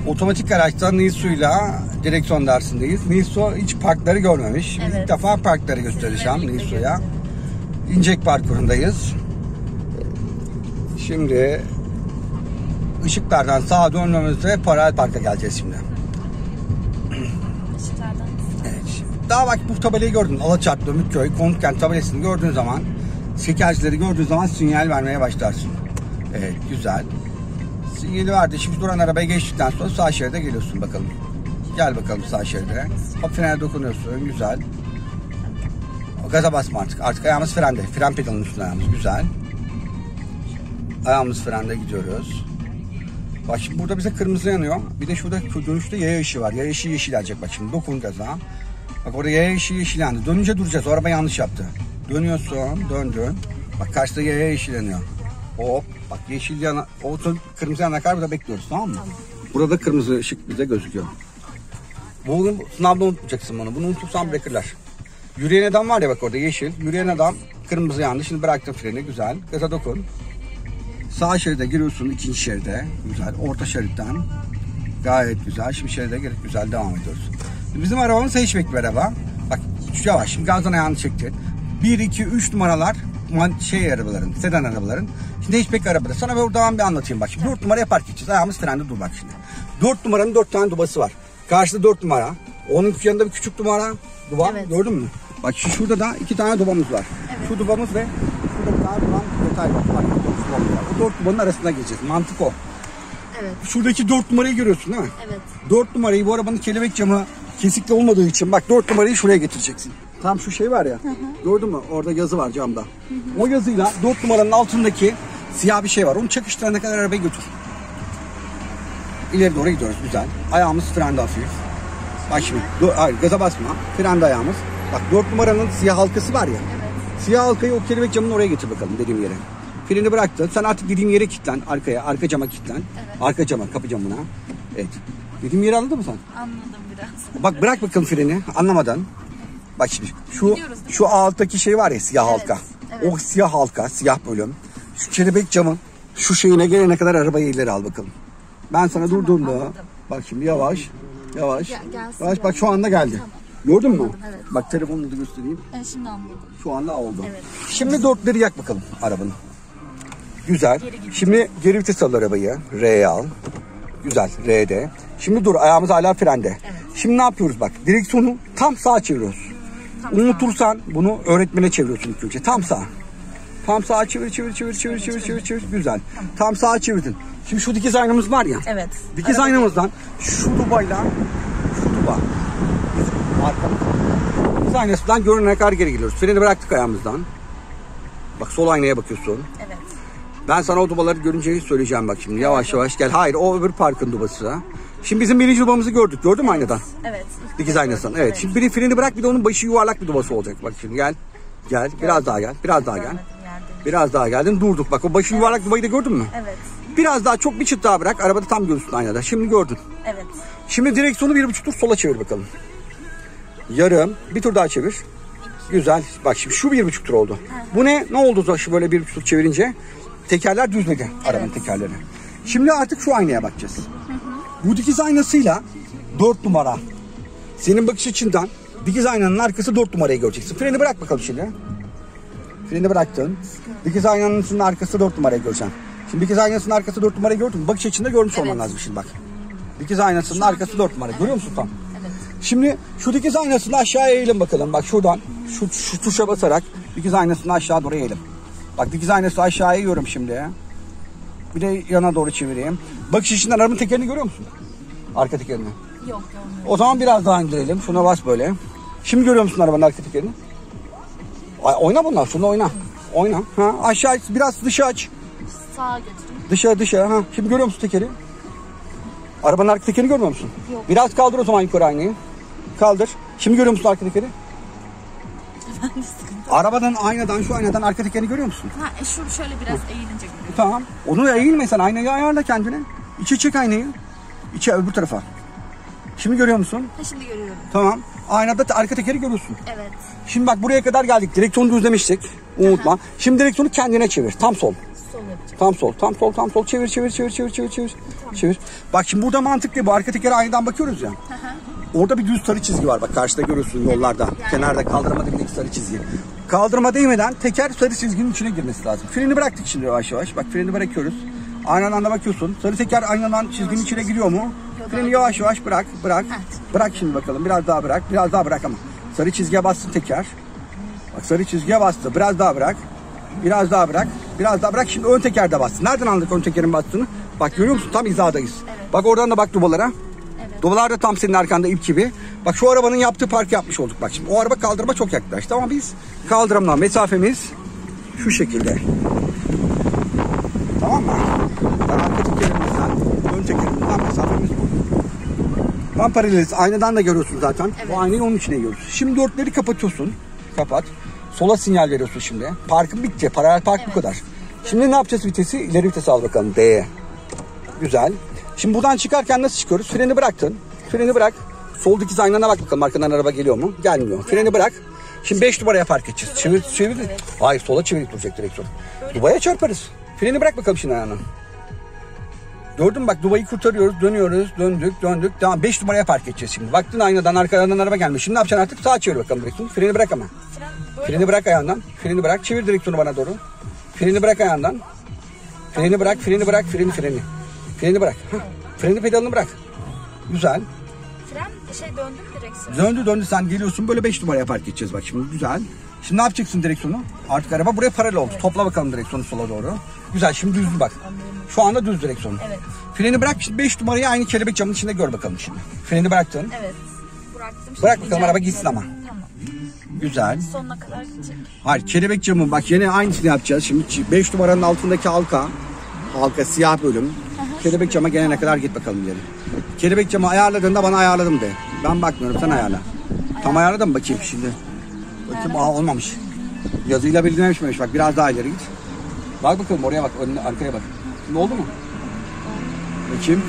Otomatik araçta Niso'yla direksiyon dersindeyiz. Niso hiç parkları görmemiş. Biz ilk defa parkları göstereceğim Niso'ya. İncek parkurundayız. Şimdi ışıklardan sağa dönmemizde paralel parka geleceğiz şimdi. Işıklardan. Evet. Daha bak bu tabelayı gördün. Alaçatlı, Ümitköy, Konutkent tabelasını gördüğün zaman, şekercileri gördüğün zaman sinyal vermeye başlarsın. Evet, güzel. Sinyali verdi. Şimdi duran arabaya geçtikten sonra sağ şeride geliyorsun bakalım. Gel bakalım sağ şeride. Hop frene dokunuyorsun. Güzel. Gaza basma artık. Artık ayağımız frende. Fren pedalının üstünde ayağımız. Güzel. Ayağımız frende gidiyoruz. Bak şimdi burada bize kırmızı yanıyor. Bir de şurada dönüşte yaya ışığı var. Yaya ışığı yeşil gelecek bak şimdi. Dokun gaza. Bak orada yaya ışığı yeşil yandı. Dönünce duracağız. O araba yanlış yaptı. Dönüyorsun. Döndün. Bak karşıda yaya yeşil yanıyor. Hop. Bak yeşil yana. O kırmızı yana kadar burada bekliyoruz, tamam mı? Tamam. Burada kırmızı ışık bize gözüküyor. Bugün sınavda unutmayacaksın bunu. Bunu unutursan bırakırlar. Yürüyen adam var ya bak orada yeşil. Yürüyen adam kırmızı yandı. Şimdi bıraktım freni. Güzel. Gaza dokun. Sağ şeride giriyorsun, ikinci şeride. Güzel. Orta şeritten. Gayet güzel. Şimdi şeride girip güzel devam ediyoruz. Bizim arabamız hatchback bir araba. Bak yavaş. Şimdi gazdan ayağını çekti. 1, 2, 3 numaralar arabaların, sedan arabaların. Şimdi hatchback arabada. Sana buradan bir anlatayım bak. Şimdi 4 numaraya park edeceğiz. Ayağımız frende dur bak şimdi. 4 numaranın 4 tane dubası var. Karşıda 4 numara. Onun yanında bir küçük numara. Duba. Evet. Gördün mü? Bak şurada da 2 tane dubamız var. Evet. Şu dubamız ve şurada bir tane duban detay var. Bak, o 4 dubanın arasına gireceğiz. Mantık o. Evet. Şuradaki 4 numarayı görüyorsun değil mi? Evet. 4 numarayı bu arabanın kelebek camı kesikli olmadığı için bak 4 numarayı şuraya getireceksin. Tam şu şey var ya. Gördün mü? Orada yazı var camda. O yazıyla 4 numaranın altındaki siyah bir şey var. Onu çakıştırana kadar arabayı götür. İleri doğru gidiyoruz. Güzel. Ayağımız frende hafif. Bak şimdi. Hayır, gaza basma. Frende ayağımız. Bak 4 numaranın siyah halkası var ya. Evet. Siyah halkayı o kelebek camının oraya getir bakalım dediğim yere. Freni bıraktın. Sen artık dediğim yere kilitlen. Arkaya. Arka cama kilitlen. Evet. Arka cama. Kapı camına. Evet. Dediğim yeri anladın mı sen? Anladım biraz. Bak bırak bakalım freni. Anlamadan. Bak şimdi. Şu alttaki şey var ya siyah halka. Evet. O siyah halka. Siyah bölüm. Şu kelebek camın şu şeyine gelene kadar arabayı ileri al bakalım. Ben sana durduğumda. Bak şimdi yavaş. Yavaş. Yavaş bak şu anda geldi. Tamam. Gördün mü? Evet. Bak telefonunu da göstereyim. Şimdi anladım. Şu anda oldu. Evet. Şimdi dörtleri yak bakalım arabanın. Güzel. Şimdi geri vites al arabayı. R'ye al. Güzel. R'de. Şimdi dur. Ayağımız hala frende. Evet. Şimdi ne yapıyoruz bak. Direksiyonu tam sağa çeviriyoruz. Unutursan bunu öğretmene çeviriyorsun ilk önce. Tam sağ. Tam sağa çevir. Güzel. Tamam. Tam sağa çevirdin. Şimdi şu dikiz aynamız var ya. Evet. Dikiz aynamızdan şu dubayla şu duba. Arkamız. Dikiz aynasından görünene kadar geri geliyoruz. Freni bıraktık ayağımızdan. Bak sol aynaya bakıyorsun. Evet. Ben sana o dubaları görünce söyleyeceğim bak şimdi. Yavaş yavaş gel. Hayır o öbür parkın dubası. Şimdi bizim birinci dubamızı gördük. Gördün mü aynadan? Evet. Dikiz aynasından. Evet. Şimdi bir freni bırak bir de onun başı yuvarlak bir dubası olacak. Bak şimdi gel. Gel. Biraz daha gel. Biraz daha gel. Biraz daha geldin. Durduk. Bak o başı yuvarlak dubayı da gördün mü? Evet. Biraz daha çok bir çıt daha bırak. Arabada tam görürsün aynada. Şimdi gördün. Evet. Şimdi direksiyonu 1,5 tur sola çevir bakalım. Yarım. Bir tur daha çevir. Güzel. Bak şimdi şu 1,5 tur oldu. Bu ne? Ne oldu şu böyle 1,5 tur çevirince? Tekerler düzledi. Evet. Arabanın tekerleri. Şimdi artık şu aynaya bakacağız. Bu dikiz aynasıyla 4 numara. Senin bakış açından dikiz aynanın arkası 4 numarayı göreceksin. Freni bırak bakalım şimdi. Freni bıraktın. Dikiz aynanın arkası 4 numarayı göreceksin. Şimdi dikiz aynasının arkası 4 numarayı gördün mü? Bakış açında görmüş olman lazım şimdi bak. Dikiz aynasının arkası 4 numara. Görüyor musun tam? Evet. Şimdi şu dikiz aynasını aşağıya eğelim bakalım. Bak şuradan şu tuşa basarak dikiz aynasını aşağı doğru eğelim. Bak dikiz aynası aşağıya eğiyorum şimdi. Bir de yana doğru çevireyim. Bakış açından arabanın tekerini görüyor musun? Arka tekerini. Yok görmüyorum. O zaman biraz daha indirelim. Şuna bas böyle. Şimdi görüyor musun arabanın arka tekerini? Oyna bunlar. Şunu oyna. Oyna. Ha, aşağı biraz dışa aç. Sağa götürün. Dışa. Ha. Şimdi görüyor musun tekeri? Arabanın arka tekerini görmüyor musun? Yok. Biraz kaldır o zaman yukarı aynayı. Kaldır. Şimdi görüyor musun arka tekeri? Arabadan aynadan şu aynadan arka tekerini görüyor musun? Ha, şöyle biraz eğilince görüyorum. Tamam. Onu eğilme sen. Aynayı ayarla kendine. İçe çek aynayı. İçe öbür tarafa. Şimdi görüyor musun? Ha, şimdi görüyorum. Tamam. Aynada arka tekeri görüyorsun. Evet. Şimdi bak buraya kadar geldik. Direksiyonu düzlemiştik. Unutma. Şimdi direksiyonu kendine çevir. Tam sol. sol yapacağım. Tam sol. Çevir. Bak şimdi burada mantıklı bu. Arka tekere aynadan bakıyoruz ya. Orada bir düz sarı çizgi var. Bak karşıda görüyorsun yollarda. Kenarda kaldırma dibindeki sarı çizgi. Kaldırma değmeden teker sarı çizginin içine girmesi lazım. Freni bıraktık şimdi yavaş yavaş. Bak freni bırakıyoruz. Aynadan da bakıyorsun. Sarı teker aynadan çizginin içine giriyor mu? Freni yavaş yavaş bırak. Bırak şimdi bakalım. Biraz daha bırak ama. Sarı çizgiye bastın teker. Bak sarı çizgiye bastı. Biraz daha bırak. Biraz daha bırak. Şimdi ön tekerde bastı. Nereden anladık ön tekerin bastığını? Bak görüyor musun? Tam hizadayız. Evet. Bak oradan da bak dubalara. Evet. Dubalar da tam senin arkanda ip gibi. Bak şu arabanın yaptığı park yapmış olduk. Bak şimdi o araba kaldırıma çok yaklaştı ama biz kaldırımdan mesafemiz şu şekilde. Tamam mı? Arka tekerimizden, ön tekerimizden mesafemiz bu. Tam paraleliz. Aynadan da görüyorsun zaten. Evet. Bu aynayı onun içine giriyorsun. Şimdi dörtleri kapatıyorsun. Kapat. Sola sinyal veriyorsun şimdi. Parkın bitti. Paralel park bu kadar. Şimdi ne yapacağız vitesi? İleri vitesi al bakalım. D'ye. Güzel. Şimdi buradan çıkarken nasıl çıkıyoruz? Freni bıraktın. Freni bırak. Sol dikiz aynana bak bakalım. Arkadan araba geliyor mu? Gelmiyor. Freni bırak. Şimdi 5 numaraya park edeceğiz. Çevir. Evet. Hayır sola çevirip duracak direksiyon. Dubaya çarparız. Freni bırak bakalım şimdi ayağına. Gördün mü bak dubayı kurtarıyoruz. Döndük. Tamam 5 numaraya park edeceğiz şimdi. Baktın aynadan arkadan araba gelmiş. Şimdi ne yapacaksın artık? Sağa çevir bakalım direksiyonu. Freni bırak ama. Freni bırak ayağından. Freni bırak. Çevir direksiyonu bana doğru. Freni bırak ayağından. Freni bırak. Freni. Freni bırak. Freni pedalını bırak. Güzel. Fren döndü mü direksiyon? Döndü. Sen geliyorsun böyle 5 numaraya park edeceğiz bak şimdi. Güzel. Şimdi ne yapacaksın direksiyonu? Artık araba buraya paralel oldu. Evet. Topla bakalım direksiyonu sola doğru. Güzel şimdi düz bak. Şu anda düz direksiyon. Evet. Freni bırak. Şimdi 5 numarayı aynı kelebek camının içinde gör bakalım şimdi. Freni bıraktın. Evet. Bıraktım. Bırak bakalım araba gitsin ama. Tamam. Güzel. Sonuna kadar gidecek. Hayır kelebek camı bak yine aynısını yapacağız. Şimdi 5 numaranın altındaki halka siyah bölüm. Kelebek cama gelene kadar git bakalım ileri. Kelebek camı ayarladığında bana ayarladım de. Ben bakmıyorum sen ayarla. Tam ayarladım mı bakayım şimdi. Bakayım olmamış. Yazıyla belirlememiş bak biraz daha ileri git. Bak bakalım oraya bak önüne arkaya bak. Şimdi oldu mu? Bakayım.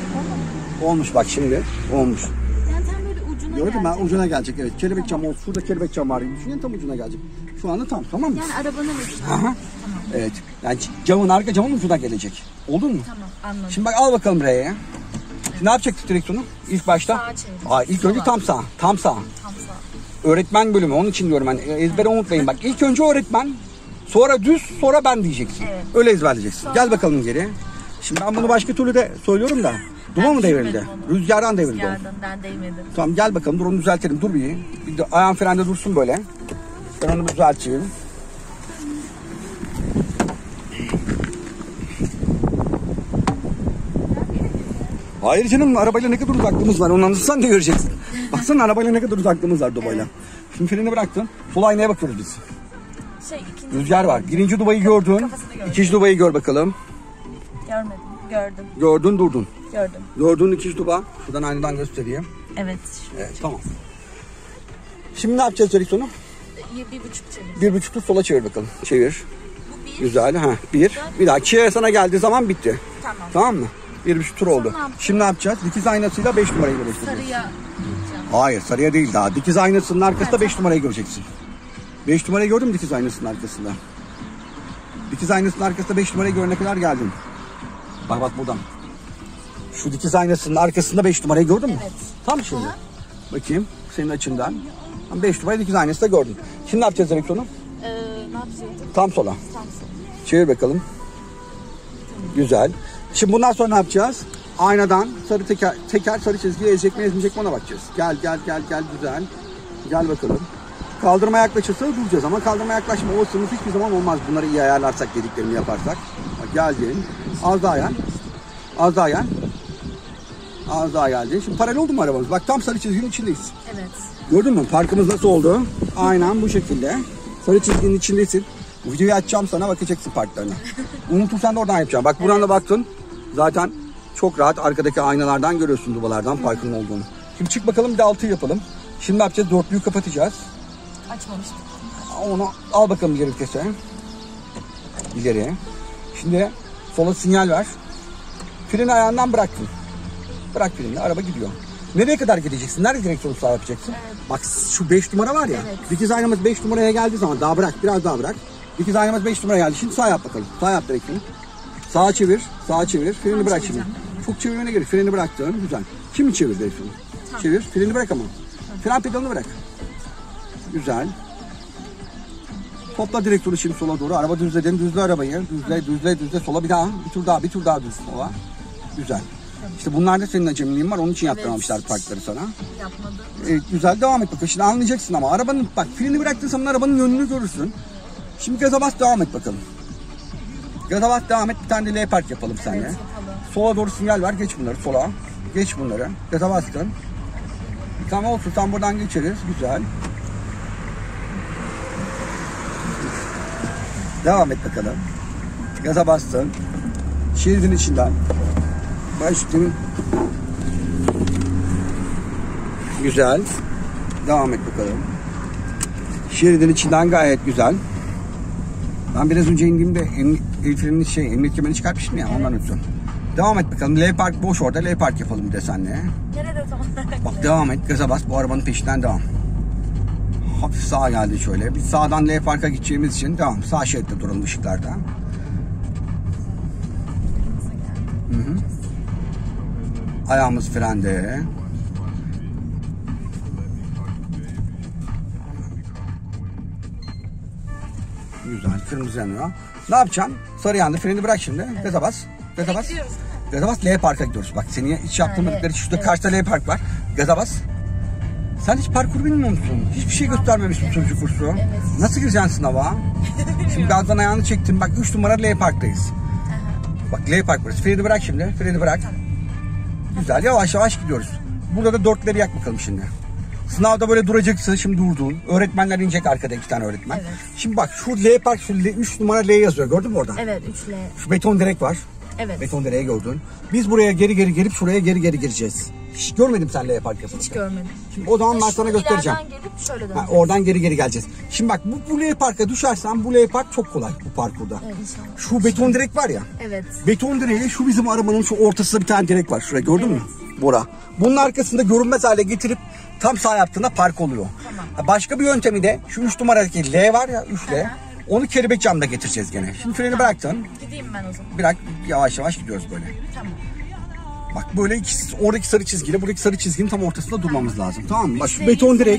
Olmuş bak şimdi. Olmuş. Yani tam böyle ucuna gördün gelecek. mü? Ucuna gelecek evet. Kelebek camı olsun. Şurada kelebek cam var gibi düşünün tam ucuna gelecek. Şu anda tamam mı? Yani arabanın ucuna. Tamam. Evet. Yani arka camın ucuna gelecek. Oldu mu? Tamam anladım. Şimdi bak al bakalım R'ye. Ne yapacaktık direksiyonu? İlk başta? Sağa çevir. İlk önce tam sağ. Öğretmen bölümü onun için diyorum ben. Ezbere unutmayın bak. İlk önce öğretmen, sonra düz, sonra ben diyeceksin. Evet. Öyle ezberleyeceksin. Sonra... Gel bakalım geri. Şimdi ben bunu başka türlü de söylüyorum da. Duma mı devrildi? Rüzgardan devrildi. Rüzgardan ben değmedim. Tamam gel bakalım dur onu düzeltelim. Dur bir de ayağın frende dursun böyle. Ben onu düzelteyim. Hayır canım arabayla ne kadar uzaklığımız var onu anlatsan da göreceksin. Baksana arabayla ne kadar uzaklığımız var Dubai'yle. Evet. Şimdi freni bıraktın. Sol aynaya bakıyoruz biz. Rüzgar var. Birinci Dubai'yi gördün. İkinci Dubai'yi gör bakalım. Görmedim. Gördüm. Gördün durdun. Gördüm. Gördün ikinci Dubai. Şuradan aynadan göstereyim. Evet. Evet tamam. Şimdi ne yapacağız direksiyonu? 1,5 çevir. 1,5'tu sola çevir bakalım. Çevir. Bu 1. Güzel. Bir daha çiğe sana geldiği zaman bitti. Tamam mı? 1,5 tur oldu. Şimdi ne yapacağız? Dikiz aynasıyla 5 numarayı birleştireceğiz. Sarıya. Hayır sarıya değil daha. Dikiz aynasının arkasında 5 numarayı göreceksin. 5 numarayı gördün mü dikiz aynasının arkasında? Dikiz aynasının arkasında 5 numarayı görene kadar geldin. Bak buradan. Şu dikiz aynasının arkasında 5 numarayı gördün mü? Evet. Tam şimdi. Bakayım senin açından. 5 numarayı dikiz aynası da gördün. Şimdi ne yapacağız direksiyonu? Ne yapacağız? Tam sola. Çevir bakalım. Güzel. Şimdi bundan sonra ne yapacağız? Aynadan sarı teker sarı çizgiye ezecek mi ezmeyecek mi ona bakacağız. Gel güzel. Gel bakalım. Kaldırmaya yaklaşırsa duracağız ama kaldırmaya yaklaşma olasılığımız hiçbir zaman olmaz. Bunları iyi ayarlarsak dediklerimi yaparsak. Bak geldin. Az daha geldin. Şimdi paralel oldu mu arabamız? Bak tam sarı çizginin içindeyiz. Evet. Gördün mü? Parkımız nasıl oldu? Aynen bu şekilde. Sarı çizginin içindesin. Bu videoyu açacağım sana bakacaksın parklarına. Unutursan da oradan yapacağım. Bak buradan da baktın. Zaten çok rahat arkadaki aynalardan görüyorsun dubalardan parkın olduğunu. Şimdi çık bakalım bir de altı yapalım. Şimdi ne yapacağız? Dörtlüyü kapatacağız. Açmamıştım. Onu al bakalım ileri vitese. İleriye. Şimdi sola sinyal ver. Freni ayağından bıraktın. Bırak freni. Araba gidiyor. Nereye kadar gideceksin? Nerede direksiyonu sağ yapacaksın? Evet. Bak şu 5 numara var ya. Evet. Dikiz aynamız 5 numaraya geldiği zaman daha bırak. Biraz daha bırak. Dikiz aynamız 5 numara geldi. Şimdi sağ yap bakalım. Sağ yap direkt. Sağa çevir. Sağa çevir. Freni bırak şimdi. Çok çevirmene gerek. Freni bıraktın. Güzel. Şimdi çevir direkt. Tamam. Çevir. Freni bırak ama. Fren pedalını bırak. Güzel. Topla direktörü şimdi sola doğru. Araba düzledin. Düzle arabayı. Düzle. Sola bir daha. Bir tur daha düz sola. Güzel. İşte bunlarda senin acemiliğin var. Onun için yaptırmamışlar parkları sana. Yapmadım. Güzel devam et bakalım. Şimdi anlayacaksın ama arabanın bak freni bıraktığın zaman arabanın yönünü görürsün. Şimdi gaza bas devam et bakalım. Gaza bas devam et. Bir tane de L park yapalım seninle. Evet, yapalım. Sola doğru sinyal ver. Geç bunları sola. Geç bunları. Gaza bastın. Tamam olsun. Tam buradan geçeriz. Güzel. Devam et bakalım. Gaza bastın. Şeridin içinden. Başladın. Güzel. Devam et bakalım. Şeridin içinden gayet güzel. Ben biraz önce indiğimde emniyet kemerini çıkartmıştım ya, ondan ötürü. Devam et bakalım. L park boş orada. L park yapalım bir de seninle. Nerede tam? Bak devam et. Gaza bas. Bu arabanın peşinden devam. Hafif sağa geldi şöyle. Biz sağdan L parka gideceğimiz için devam. Sağ şeritte duralım ışıklarda. Hı. Ayağımız frende. Güzel. Kırmızı yanıyor. Ne yapacaksın? Sarı yandı. Freni bırak şimdi. Evet. Gaza bas. Gaza bas. Gaza bas. L parka gidiyoruz. Bak seni hiç yaptırmadıkları şurada karşıda L park var. Gaza bas. Sen hiç parkur bilmiyor musun? Hiçbir şey göstermemişsin çocuk kursu. Evet. Nasıl gireceksin sınava? Şimdi gazdan ayağını çektim. Bak 3 numara L parktayız. Bak L park burası. Freni bırak şimdi. Freni bırak. Güzel. Yavaş yavaş gidiyoruz. Burada da dörtleri yak bakalım şimdi. Sınavda böyle duracaksın. Şimdi durdun. Öğretmenler inecek arkada, 2 tane öğretmen. Evet. Şimdi bak şu L park, şu 3 numara L yazıyor. Gördün mü orada? Evet 3L. Şu beton direk var. Evet. Beton direği gördün. Biz buraya geri gelip şuraya geri gireceğiz. Hiç görmedim sen L park yapını. Hiç görmedim. Şimdi o zaman ben sana göstereceğim. İleriden gelip şöyle döneceğiz. Oradan geri geleceğiz. Şimdi bak bu L parka düşersen bu L park çok kolay bu parkurda. Evet, inşallah. Şu beton direk var ya. Evet. Beton direği şu bizim arabanın şu ortasında bir tane direk var. Şuraya gördün mü? Bora. Bunun arkasında görünmez hale getirip tam sağ yaptığında park oluyor. Tamam. Başka bir yöntemi de şu 3 numaradaki L var ya 3L. Onu kelebek camda getireceğiz gene. Şimdi freni bıraktın. Gideyim ben o zaman. Bırak, yavaş yavaş gidiyoruz böyle. Tamam. Bak böyle oradaki sarı çizgiyle buradaki sarı çizginin tam ortasında durmamız lazım. Tamam mı? Bak şu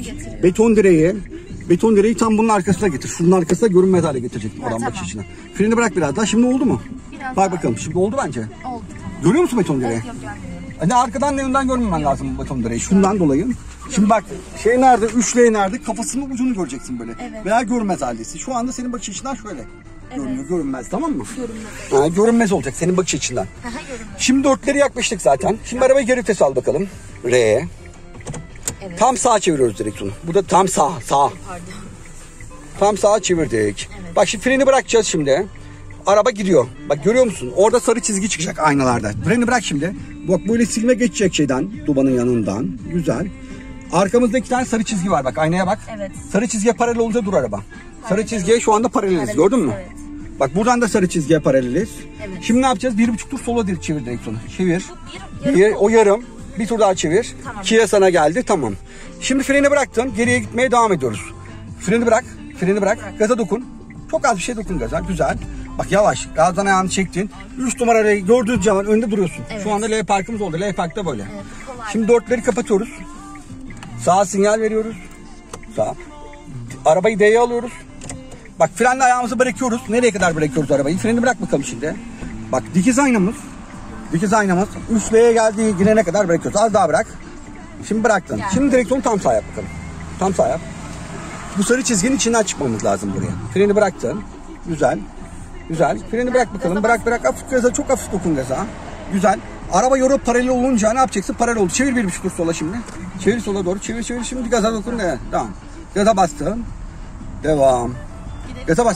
beton direği tam bunun arkasına getir. Şunun arkasına görünmez hale getirecek. Oradan bakış içine. Freni bırak biraz daha. Şimdi oldu mu? Bak bakalım. Şimdi oldu bence. Oldu. Tamam. Görüyor musun beton direği? Yok görmüyorum. Ne arkadan ne önden görmemen lazım beton direği. Şundan dolayı. Şimdi bak şey nerede? 3L nerede? Kafasının ucunu göreceksin böyle. Evet. Veya görünmez haldesin. Şu anda senin bakış açından şöyle. Evet. Görünmez, tamam mı? Görünmez. Görünmez olacak senin bakış açından. Görünmez. Şimdi dörtleri yaklaştık zaten. Şimdi arabayı geri vites al bakalım. R'ye. Evet. Tam sağa çeviriyoruz direksiyonu. Burada tam sağ. Pardon. Tam sağa çevirdik. Evet. Bak şimdi freni bırakacağız şimdi. Araba gidiyor. Bak görüyor musun? Orada sarı çizgi çıkacak aynalarda. Freni bırak şimdi. Bak böyle silme geçecek şeyden. Dubanın yanından. Güzel. Arkamızda 2 tane sarı çizgi var. Bak aynaya bak. Evet. Sarı çizgiye paralel olunca dur araba. Sarı çizgiye şu anda paraleliz. Gördün mü? Evet. Bak buradan da sarı çizgiye paraleliz. Evet. Şimdi ne yapacağız? 1,5 tur sola çevir direksiyonu. Çevir. Yarım. O yarım. Bir tur daha çevir. Tamam. Kia sana geldi. Tamam. Şimdi freni bıraktın. Geriye gitmeye devam ediyoruz. Freni bırak. Gaza dokun. Çok az bir şey dokun gaza. Güzel. Bak yavaş. Gazdan ayağını çektin. 3 numarayı gördüğün zaman önde duruyorsun. Evet. Şu anda L parkımız oldu. L parkta böyle. Evet, kolay. Şimdi dörtleri kapatıyoruz. Sağa sinyal veriyoruz. Sağ. Arabayı D'ye alıyoruz. Bak frenle ayağımızı bırakıyoruz. Nereye kadar bırakıyoruz arabayı? Freni bırak bakalım şimdi. Bak dikiz aynamız. 3L'ye geldiği girene kadar bırakıyoruz. Az daha bırak. Şimdi bıraktın. Yani. Şimdi direksiyonu tam sağ yap bakalım. Tam sağ yap. Bu sarı çizginin içinden çıkmamız lazım buraya. Freni bıraktın. Güzel. Freni bırak bakalım. Bırak. Hafif gaza. Çok hafif dokun gaza. Güzel. Araba yorup paralel olunca ne yapacaksın? Paralel oldu. Çevir 1,5 tur sola şimdi. Çevir sola doğru. Çevir. Şimdi gaza dokun. Tamam. Gaza bastın. Devam. Gaza bas.